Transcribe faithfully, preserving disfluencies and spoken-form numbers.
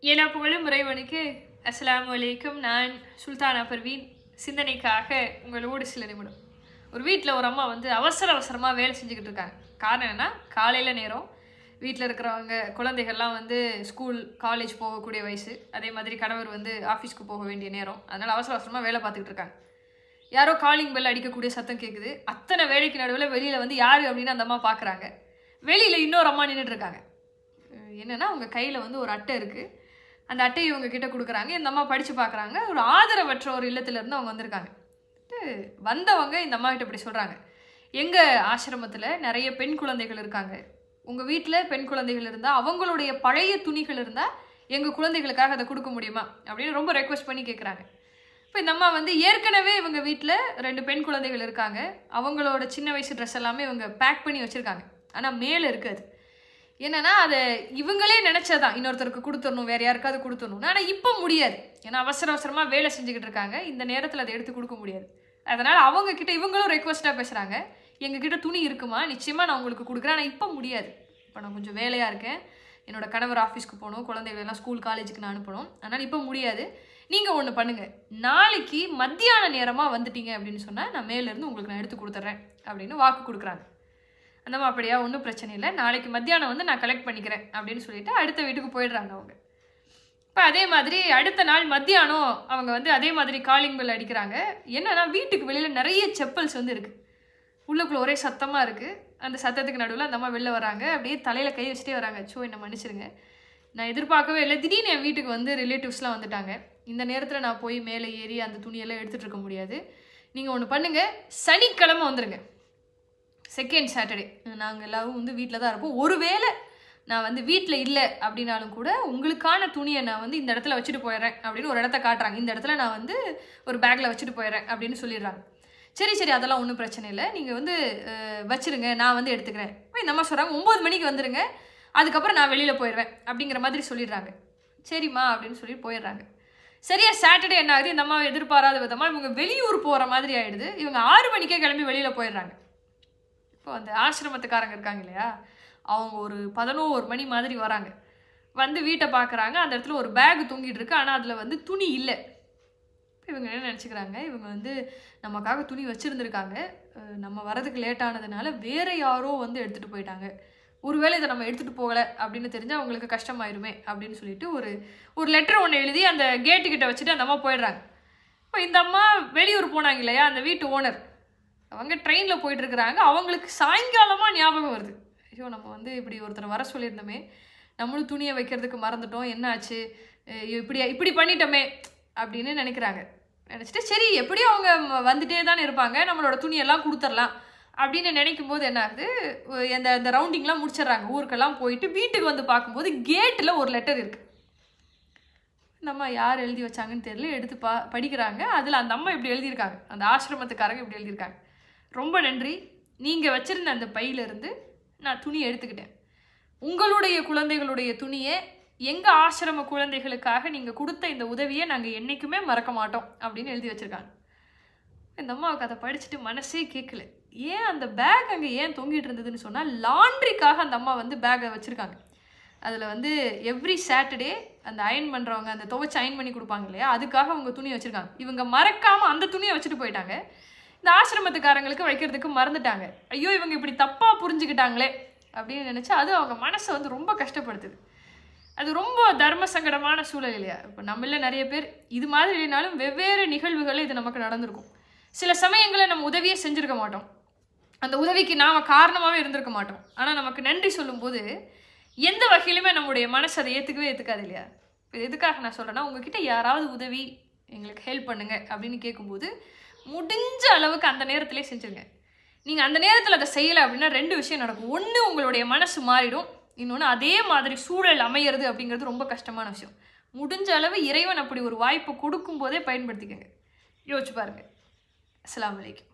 எல்லா புகழும் இறைவனுக்கு. அஸ்ஸலாமு அலைக்கும். நான் சுல்தானா பர்வீன். சிந்தனைக்காக உங்களோடு சில நிமிடம். ஒரு வீட்டில் ஒரு அம்மா வந்து அவசர அவசரமாக வேலை செஞ்சுக்கிட்டு இருக்காங்க. காரணம் என்னன்னா, காலையில் நேரம் வீட்டில் இருக்கிறவங்க குழந்தைகள்லாம் வந்து ஸ்கூல் காலேஜ் போகக்கூடிய வயசு, அதே மாதிரி கணவர் வந்து ஆஃபீஸ்க்கு போக வேண்டிய நேரம். அதனால் அவசர அவசரமாக வேலை பார்த்துக்கிட்டு இருக்காங்க. யாரோ காலிங் பெல் அடிக்கக்கூடிய சத்தம் கேட்குது. அத்தனை வேலைக்கு நடுவில் வெளியில் வந்து யார் அப்படின்னு அந்த அம்மா பார்க்குறாங்க. வெளியில் இன்னொரு அம்மா நின்றுட்டு இருக்காங்க. என்னென்னா, அவங்க கையில் வந்து ஒரு அட்டை இருக்குது. அந்த அட்டையை இவங்க கிட்ட கொடுக்குறாங்க. இந்த அம்மா படித்து பார்க்குறாங்க. ஒரு ஆதரவற்ற ஒரு இல்லத்திலேருந்து அவங்க வந்திருக்காங்க. வந்தவங்க இந்த அம்மா கிட்ட இப்படி சொல்கிறாங்க, எங்கள் ஆசிரமத்தில் நிறைய பெண் குழந்தைகள் இருக்காங்க. உங்கள் வீட்டில் பெண் குழந்தைகள் இருந்தால் அவங்களுடைய பழைய துணிகள் இருந்தால் எங்கள் குழந்தைகளுக்காக அதை கொடுக்க முடியுமா அப்படின்னு ரொம்ப ரெக்வஸ்ட் பண்ணி கேட்குறாங்க. இப்போ இந்த அம்மா வந்து ஏற்கனவே இவங்க வீட்டில் ரெண்டு பெண் குழந்தைகள் இருக்காங்க. அவங்களோட சின்ன வயசு ட்ரெஸ் எல்லாமே இவங்க பேக் பண்ணி வச்சுருக்காங்க. ஆனால் மேலே இருக்காது. என்னன்னா, அதை இவங்களே நினச்சதான் இன்னொருத்தருக்கு கொடுத்துடணும், வேறு யாருக்காவது கொடுத்துடணும். ஆனால் இப்போ முடியாது. ஏன்னா அவசர அவசரமாக வேலை செஞ்சுக்கிட்டு இருக்காங்க. இந்த நேரத்தில் அதை எடுத்து கொடுக்க முடியாது. அதனால் அவங்கக்கிட்ட இவங்களும் ரெக்வஸ்ட்டாக பேசுகிறாங்க, எங்ககிட்ட துணி இருக்குமா, நிச்சயமாக நான் உங்களுக்கு கொடுக்குறேன், ஆனால் இப்போ முடியாது. இப்போ நான் கொஞ்சம் வேலையாக இருக்கேன், என்னோட கணவர் ஆஃபீஸ்க்கு போகணும், குழந்தைகளெல்லாம் ஸ்கூல் காலேஜுக்கு நான் அனுப்பணும், அதனால் இப்போ முடியாது. நீங்கள் ஒன்று பண்ணுங்கள், நாளைக்கு மத்தியான நேரமாக வந்துட்டீங்க அப்படின்னு சொன்னால் நான் மேலேருந்து உங்களுக்கு நான் எடுத்து கொடுத்துட்றேன் அப்படின்னு வாக்கு கொடுக்குறாங்க. அந்தம்மா அப்படியா, ஒன்றும் பிரச்சனை இல்லை, நாளைக்கு மத்தியானம் வந்து நான் கலெக்ட் பண்ணிக்கிறேன் அப்படின்னு சொல்லிட்டு அடுத்த வீட்டுக்கு போயிடுறாங்க அவங்க. இப்போ அதே மாதிரி அடுத்த நாள் மத்தியானம் அவங்க வந்து அதே மாதிரி காலிங் பெல் அடிக்கிறாங்க. என்னன்னா, வீட்டுக்கு வெளியில் நிறைய செப்பல்ஸ் வந்து இருக்குது. உள்ளுக்குள்ளே ஒரே சத்தமாக இருக்குது. அந்த சத்தத்துக்கு நடுவில் அந்த அம்மா வெளில வராங்க. அப்படியே தலையில் கை வச்சுட்டே வராங்க. சோ என்னை மன்னிச்சிருங்க, நான் எதிர்பார்க்கவே இல்லை, திடீர்னு என் வீட்டுக்கு வந்து ரிலேட்டிவ்ஸ்லாம் வந்துட்டாங்க. இந்த நேரத்தில் நான் போய் மேலே ஏறி அந்த துணியெல்லாம் எடுத்துகிட்டு இருக்க முடியாது. நீங்கள் ஒன்று பண்ணுங்கள், சனிக்கிழமை வந்துடுங்க, செகண்ட் சாட்டர்டே. நாங்கள் எல்லோரும் வந்து வீட்டில் தான் இருப்போம். ஒருவேளை நான் வந்து வீட்டில் இல்லை அப்படின்னாலும் கூட உங்களுக்கான துணியை நான் வந்து இந்த இடத்துல வச்சுட்டு போயிடுறேன் அப்படின்னு ஒரு இடத்த காட்டுறாங்க. இந்த இடத்துல நான் வந்து ஒரு பேக்கில் வச்சுட்டு போயிடுறேன் அப்படின்னு சொல்லிடுறாங்க. சரி சரி, அதெல்லாம் ஒன்றும் பிரச்சனை இல்லை, நீங்கள் வந்து வச்சுருங்க, நான் வந்து எடுத்துக்கிறேன். இந்த அம்மா சொல்கிறாங்க, ஒம்பது மணிக்கு வந்துடுங்க, அதுக்கப்புறம் நான் வெளியில் போயிடுவேன் அப்படிங்கிற மாதிரி சொல்லிடுறாங்க. சரிம்மா அப்படின்னு சொல்லி போயிடுறாங்க. சரியா சாட்டர்டே என்ன ஆகுது, இந்த அம்மா எதிர்பாராத விதமாக இவங்க வெளியூர் போகிற மாதிரி ஆகிடுது. இவங்க ஆறு மணிக்கே கிளம்பி வெளியில் போயிடுறாங்க. இப்போ அந்த ஆசிரமத்துக்காரங்க இருக்காங்க இல்லையா, அவங்க ஒரு பதினோரு மணி மாதிரி வராங்க. வந்து வீட்டை பார்க்குறாங்க. அந்த இடத்துல ஒரு பேக் தூங்கிட்டு இருக்கு, ஆனால் அதில் வந்து துணி இல்லை. இவங்க என்ன நினச்சிக்கிறாங்க, இவங்க வந்து நமக்காக துணி வச்சுருந்துருக்காங்க, நம்ம வரதுக்கு லேட் ஆனதுனால வேறு யாரோ வந்து எடுத்துகிட்டு போயிட்டாங்க, ஒருவேளை இதை நம்ம எடுத்துகிட்டு போகலை அப்படின்னு தெரிஞ்சால் அவங்களுக்கு கஷ்டமாயிருமே அப்படின்னு சொல்லிட்டு ஒரு ஒரு லெட்டர் ஒன்று எழுதி அந்த கேட்டுக்கிட்ட வச்சுட்டு அந்த அம்மா போயிடுறாங்க. இப்போ இந்த அம்மா வெளியூர் போனாங்க இல்லையா, அந்த வீட்டு ஓனர் அவங்க ட்ரெயினில் போயிட்டுருக்குறாங்க. அவங்களுக்கு சாயங்காலமாக ஞாபகம் வருது, ஐயோ நம்ம வந்து இப்படி ஒருத்தர் வர சொல்லியிருந்தோமே, நம்மளும் துணியை வைக்கிறதுக்கு மறந்துட்டோம், என்ன ஆச்சு, இப்படி இப்படி பண்ணிட்டோமே அப்படின்னு நினைக்கிறாங்க. நினச்சிட்டு சரி எப்படியும் அவங்க வந்துட்டே தானே இருப்பாங்க, நம்மளோட துணியெல்லாம் கொடுத்துடலாம் அப்படின்னு நினைக்கும் போது என்ன ஆகுது, அந்த அந்த ரவுண்டிங்லாம் முடிச்சிடுறாங்க. ஊருக்கெல்லாம் போயிட்டு வீட்டுக்கு வந்து பார்க்கும்போது கேட்டில் ஒரு லெட்டர் இருக்குது. இந்த அம்மா யார் எழுதி வச்சாங்கன்னு தெரியல, எடுத்து பா படிக்கிறாங்க. அதில் அந்த அம்மா இப்படி எழுதியிருக்காங்க, அந்த ஆசிரமத்துக்காரங்க இப்படி எழுதியிருக்காங்க, ரொம்ப நன்றி, நீங்கள் வச்சுருந்த அந்த பையிலிருந்து நான் துணி எடுத்துக்கிட்டேன். உங்களுடைய குழந்தைகளுடைய துணியை எங்கள் ஆசிரம குழந்தைகளுக்காக நீங்கள் கொடுத்த இந்த உதவியை நாங்கள் என்றைக்குமே மறக்க மாட்டோம் அப்படின்னு எழுதி வச்சுருக்காங்க. இந்த அம்மாவுக்கு அதை படிச்சுட்டு மனசே கேட்கல. ஏன் அந்த பேக் அங்கே ஏன் தொங்கிட்டு இருந்ததுன்னு சொன்னால், லாண்ட்ரிக்காக அந்த அம்மா வந்து பேக்கை வச்சுருக்காங்க. அதில் வந்து எவ்ரி சாட்டர்டே அந்த அயன் பண்ணுறவங்க அந்த துவைச்சி அயன் பண்ணி கொடுப்பாங்க இல்லையா, அதுக்காக அவங்க துணியை வச்சுருக்காங்க. இவங்க மறக்காமல் அந்த துணியை வச்சுட்டு போயிட்டாங்க. இந்த ஆசிரமத்துக்காரங்களுக்கு வைக்கிறதுக்கு மறந்துட்டாங்க. ஐயோ இவங்க இப்படி தப்பாக புரிஞ்சுக்கிட்டாங்களே அப்படின்னு நினச்சா அது அவங்க மனசை வந்து ரொம்ப கஷ்டப்படுத்துது. அது ரொம்ப தர்ம சங்கடமான சூழல் இல்லையா. இப்போ நம்மள நிறைய பேர் இது மாதிரி இல்லைனாலும் வெவ்வேறு நிகழ்வுகள் இது நமக்கு நடந்திருக்கும். சில சமயங்களில் நம்ம உதவியே செஞ்சுருக்க மாட்டோம், அந்த உதவிக்கு நாம் காரணமாகவே இருந்திருக்க மாட்டோம். ஆனால் நமக்கு நன்றி சொல்லும்போது எந்த வகையிலுமே நம்முடைய மனசு அதை ஏற்றுக்கவே ஏற்றுக்காது இல்லையா. இப்போ எதுக்காக நான் சொல்கிறேன்னா, உங்ககிட்ட யாராவது உதவி எங்களுக்கு ஹெல்ப் பண்ணுங்க அப்படின்னு கேட்கும்போது முடிஞ்ச அளவுக்கு அந்த நேரத்திலே செஞ்சுருங்க. நீங்கள் அந்த நேரத்தில் அதை செய்யலை அப்படின்னா ரெண்டு விஷயம் நடக்கும். ஒன்று, உங்களுடைய மனசு மாறிடும். இன்னொன்று, அதே மாதிரி சூழல் அமையிறது அப்படிங்கிறது ரொம்ப கஷ்டமான விஷயம். முடிஞ்ச அளவு இறைவன் அப்படி ஒரு வாய்ப்பு கொடுக்கும் போதே பயன்படுத்திக்கங்க. யோசிச்சு பாருங்கள். அஸ்ஸலாமு அலைக்கும்.